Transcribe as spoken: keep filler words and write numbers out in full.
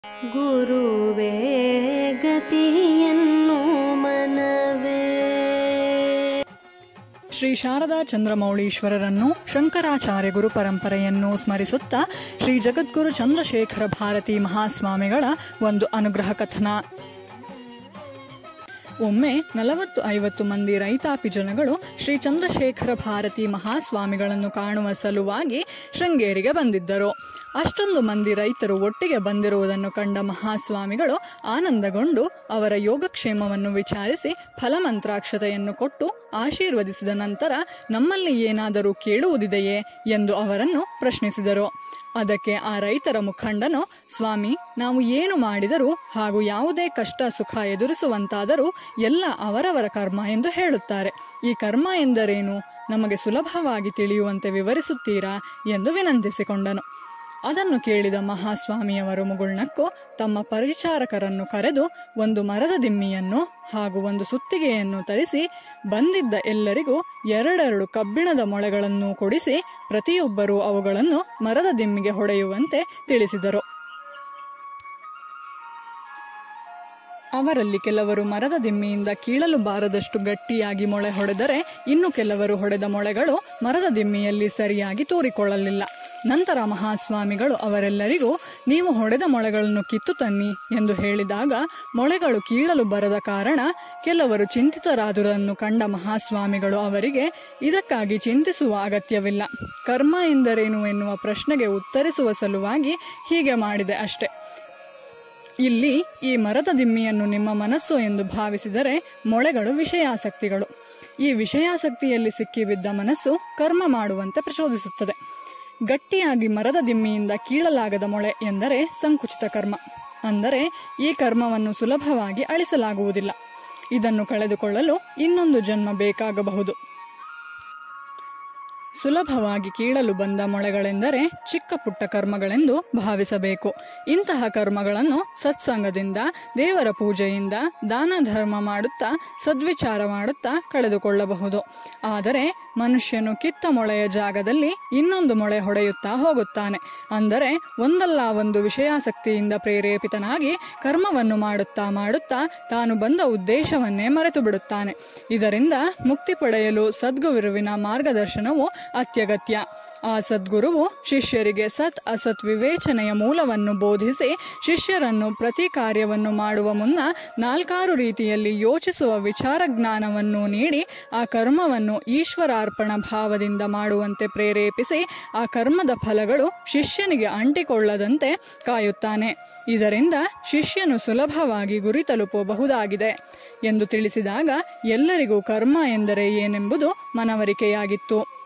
ಗುರುವೇ ಗತಿಯನ್ನು ಮನವೇ. ಶ್ರೀ ಶಾರದಾ ಚಂದ್ರಮೌಳೀಶ್ವರರನ್ನು ಶಂಕರಾಚಾರ್ಯ ಗುರು ಪರಂಪರೆಯನ್ನು ಸ್ಮರಿಸುತ್ತಾ ಶ್ರೀ ಜಗದ್ಗುರು ಚಂದ್ರಶೇಖರ ಭಾರತಿ ಮಹಾಸ್ವಾಮಿಗಳ ಒಂದು ಅನುಗ್ರಹ ಕಥನ. ಒಮ್ಮೆ ನಲವತ್ತು ಐವತ್ತು ಮಂದಿ ರೈತಾಪಿ ಜನಗಳು ಶ್ರೀ ಚಂದ್ರಶೇಖರ ಭಾರತಿ ಮಹಾಸ್ವಾಮಿಗಳನ್ನು ಕಾಣುವ ಸಲುವಾಗಿ ಶೃಂಗೇರಿಗೆ ಬಂದಿದ್ದರು. ಅಷ್ಟೊಂದು ಮಂದಿ ರೈತರು ಒಟ್ಟಿಗೆ ಬಂದಿರುವುದನ್ನು ಕಂಡ ಮಹಾಸ್ವಾಮಿಗಳು ಆನಂದಗೊಂಡು ಅವರ ಯೋಗಕ್ಷೇಮವನ್ನು ವಿಚಾರಿಸಿ ಫಲಮಂತ್ರಾಕ್ಷತೆಯನ್ನು ಕೊಟ್ಟು ಆಶೀರ್ವದಿಸಿದ ನಂತರ ನಮ್ಮಲ್ಲಿ ಏನಾದರೂ ಕೇಳುವುದಿದೆಯೇ ಎಂದು ಅವರನ್ನು ಪ್ರಶ್ನಿಸಿದರು. ಅದಕ್ಕೆ ಆ ರೈತರ ಮುಖಂಡನು, ಸ್ವಾಮಿ, ನಾವು ಏನು ಮಾಡಿದರೂ ಹಾಗೂ ಯಾವುದೇ ಕಷ್ಟ ಸುಖ ಎದುರಿಸುವಂತಾದರೂ ಎಲ್ಲ ಅವರವರ ಕರ್ಮ ಎಂದು ಹೇಳುತ್ತಾರೆ. ಈ ಕರ್ಮ ಎಂದರೇನು? ನಮಗೆ ಸುಲಭವಾಗಿ ತಿಳಿಯುವಂತೆ ವಿವರಿಸುತ್ತೀರಾ ಎಂದು ವಿನಂತಿಸಿಕೊಂಡನು. ಅದನ್ನು ಕೇಳಿದ ಮಹಾಸ್ವಾಮಿಯವರು ಮುಗುಳ್ನಕ್ಕು ತಮ್ಮ ಪರಿಚಾರಕರನ್ನು ಕರೆದು ಒಂದು ಮರದ ದಿಮ್ಮಿಯನ್ನು ಹಾಗೂ ಒಂದು ಸುತ್ತಿಗೆಯನ್ನು ತರಿಸಿ ಬಂದಿದ್ದ ಎಲ್ಲರಿಗೂ ಎರಡೆರಡು ಕಬ್ಬಿಣದ ಮೊಳೆಗಳನ್ನು ಕೊಡಿಸಿ ಪ್ರತಿಯೊಬ್ಬರೂ ಅವುಗಳನ್ನು ಮರದ ದಿಮ್ಮಿಗೆ ಹೊಡೆಯುವಂತೆ ತಿಳಿಸಿದರು. ಅವರಲ್ಲಿ ಕೆಲವರು ಮರದ ದಿಮ್ಮಿಯಿಂದ ಕೀಳಲು ಬಾರದಷ್ಟು ಗಟ್ಟಿಯಾಗಿ ಮೊಳೆ ಹೊಡೆದರೆ, ಇನ್ನು ಕೆಲವರು ಹೊಡೆದ ಮೊಳೆಗಳು ಮರದ ದಿಮ್ಮಿಯಲ್ಲಿ ಸರಿಯಾಗಿ ತೂರಿಕೊಳ್ಳಲಿಲ್ಲ. ನಂತರ ಮಹಾಸ್ವಾಮಿಗಳು ಅವರೆಲ್ಲರಿಗೂ ನೀವು ಹೊಡೆದ ಮೊಳೆಗಳನ್ನು ಕಿತ್ತು ತನ್ನಿ ಎಂದು ಹೇಳಿದಾಗ ಮೊಳೆಗಳು ಕೀಳಲು ಬರದ ಕಾರಣ ಕೆಲವರು ಚಿಂತಿತರಾದುದನ್ನು ಕಂಡ ಮಹಾಸ್ವಾಮಿಗಳು ಅವರಿಗೆ, ಇದಕ್ಕಾಗಿ ಚಿಂತಿಸುವ ಅಗತ್ಯವಿಲ್ಲ, ಕರ್ಮ ಎಂದರೇನು ಎನ್ನುವ ಪ್ರಶ್ನೆಗೆ ಉತ್ತರಿಸುವ ಸಲುವಾಗಿ ಹೀಗೆ ಮಾಡಿದೆ ಅಷ್ಟೆ. ಇಲ್ಲಿ ಈ ಮರದ ದಿಮ್ಮಿಯನ್ನು ನಿಮ್ಮ ಮನಸ್ಸು ಎಂದು ಭಾವಿಸಿದರೆ ಮೊಳೆಗಳು ವಿಷಯಾಸಕ್ತಿಗಳು. ಈ ವಿಷಯಾಸಕ್ತಿಯಲ್ಲಿ ಸಿಕ್ಕಿಬಿದ್ದ ಮನಸ್ಸು ಕರ್ಮ ಮಾಡುವಂತೆ ಪ್ರಚೋದಿಸುತ್ತದೆ. ಗಟ್ಟಿಯಾಗಿ ಮರದ ದಿಮ್ಮಿಯಿಂದ ಕೀಳಲಾಗದ ಮೊಳೆ ಎಂದರೆ ಸಂಕುಚಿತ ಕರ್ಮ, ಅಂದರೆ ಈ ಕರ್ಮವನ್ನು ಸುಲಭವಾಗಿ ಅಳಿಸಲಾಗುವುದಿಲ್ಲ. ಇದನ್ನು ಕಳೆದುಕೊಳ್ಳಲು ಇನ್ನೊಂದು ಜನ್ಮ ಬೇಕಾಗಬಹುದು. ಸುಲಭವಾಗಿ ಕೀಳಲು ಬಂದ ಮೊಳೆಗಳೆಂದರೆ ಚಿಕ್ಕ ಪುಟ್ಟ ಕರ್ಮಗಳೆಂದು ಭಾವಿಸಬೇಕು. ಇಂತಹ ಕರ್ಮಗಳನ್ನು ಸತ್ಸಂಗದಿಂದ, ದೇವರ ಪೂಜೆಯಿಂದ, ದಾನ ಧರ್ಮ ಮಾಡುತ್ತಾ, ಸದ್ವಿಚಾರ ಮಾಡುತ್ತಾ ಕಳೆದುಕೊಳ್ಳಬಹುದು. ಆದರೆ ಮನುಷ್ಯನು ಕಿತ್ತ ಮೊಳೆಯ ಜಾಗದಲ್ಲಿ ಇನ್ನೊಂದು ಮೊಳೆ ಹೊಡೆಯುತ್ತಾ ಹೋಗುತ್ತಾನೆ. ಅಂದರೆ ಒಂದಲ್ಲ ಒಂದು ವಿಷಯಾಸಕ್ತಿಯಿಂದ ಪ್ರೇರೇಪಿತನಾಗಿ ಕರ್ಮವನ್ನು ಮಾಡುತ್ತಾ ಮಾಡುತ್ತಾ ತಾನು ಬಂದ ಉದ್ದೇಶವನ್ನೇ ಮರೆತು ಬಿಡುತ್ತಾನೆ. ಇದರಿಂದ ಮುಕ್ತಿ ಪಡೆಯಲು ಸದ್ಗುರುವಿನ ಮಾರ್ಗದರ್ಶನವು ಅತ್ಯಗತ್ಯ. ಆ ಸದ್ಗುರುವು ಶಿಷ್ಯರಿಗೆ ಸತ್ ಅಸತ್ ವಿವೇಚನೆಯ ಮೂಲವನ್ನು ಬೋಧಿಸಿ ಶಿಷ್ಯರನ್ನು ಪ್ರತಿ ಕಾರ್ಯವನ್ನು ಮಾಡುವ ಮುನ್ನ ನಾಲ್ಕಾರು ರೀತಿಯಲ್ಲಿ ಯೋಚಿಸುವ ವಿಚಾರ ಜ್ಞಾನವನ್ನು ನೀಡಿ ಆ ಕರ್ಮವನ್ನು ಈಶ್ವರಾರ್ಪಣ ಭಾವದಿಂದ ಮಾಡುವಂತೆ ಪ್ರೇರೇಪಿಸಿ ಆ ಕರ್ಮದ ಫಲಗಳು ಶಿಷ್ಯನಿಗೆ ಅಂಟಿಕೊಳ್ಳದಂತೆ ಕಾಯುತ್ತಾನೆ. ಇದರಿಂದ ಶಿಷ್ಯನು ಸುಲಭವಾಗಿ ಗುರಿ ತಲುಪಬಹುದಾಗಿದೆ ಎಂದು ತಿಳಿಸಿದಾಗ ಎಲ್ಲರಿಗೂ ಕರ್ಮ ಎಂದರೆ ಏನೆಂಬುದು ಮನವರಿಕೆಯಾಗಿತ್ತು.